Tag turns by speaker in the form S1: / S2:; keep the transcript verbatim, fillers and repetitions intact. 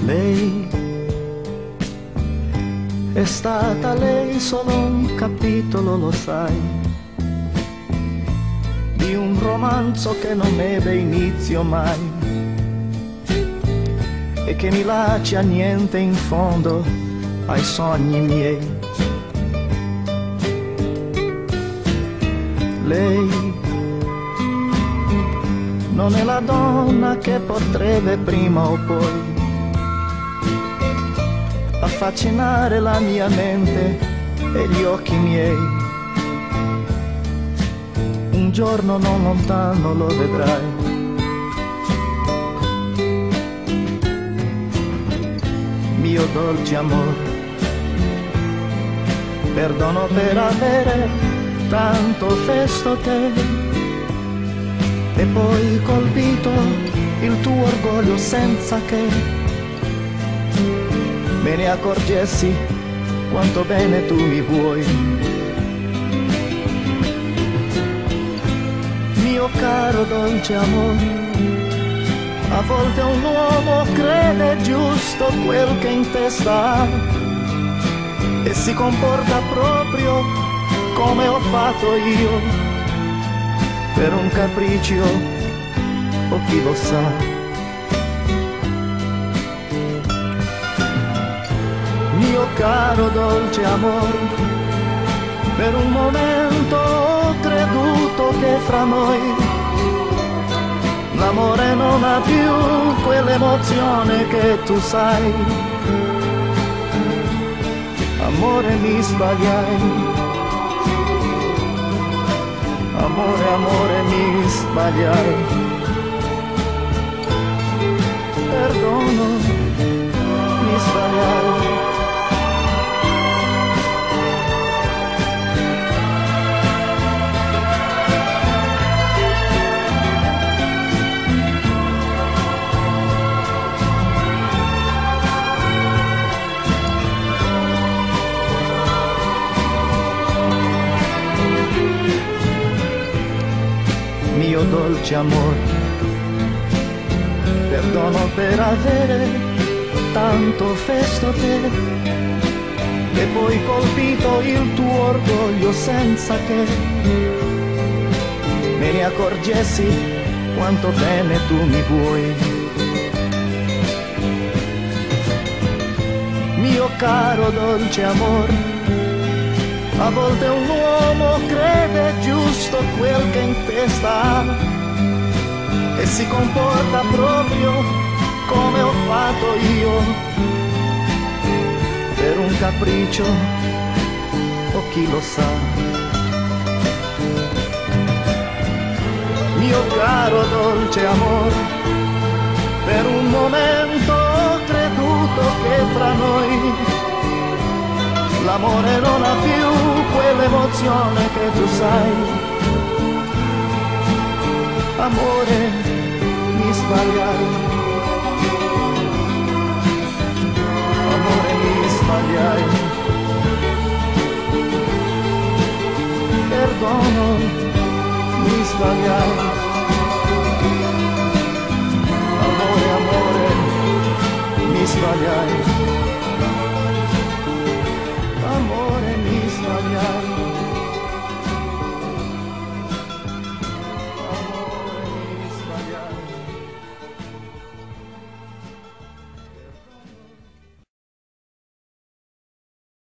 S1: Lei è stata lei solo un capitolo, lo sai, di un romanzo che non ebbe inizio mai e che mi lascia niente in fondo ai sogni miei. Lei non è la donna che potrebbe prima o poi affascinare la mia mente e gli occhi miei. Un giorno non lontano lo vedrai. Mio dolce amore, perdono per avere tanto festo te e poi colpito il tuo orgoglio senza che me ne accorgessi quanto bene tu mi vuoi. Mio caro dolce amore, a volte un uomo crede giusto quel che in testa ha e si comporta proprio come ho fatto io, per un capriccio o chi lo sa. Mio caro dolce amore, per un momento ho creduto che fra noi l'amore non ha più quell'emozione che tu sai. Amore, mi sbagliai, amore, amore, mi sbagliai. Perdono, mi sbagliai. Mio dolce amore, perdono per avere tanto festo te e poi colpito il tuo orgoglio senza che me ne accorgessi quanto bene tu mi vuoi. Mio caro dolce amore, a volte un uomo crede giusto quel che in testa ha e si comporta proprio come ho fatto io, per un capriccio o chi lo sa. Mio caro dolce amore, per un momento ho creduto che fra noi l'amore non ha più quell'emozione che tu sai. Amore, mi sbagliai. Amore, mi sbagliai. Perdono, mi sbagliai. Amore, amore, mi sbagliai.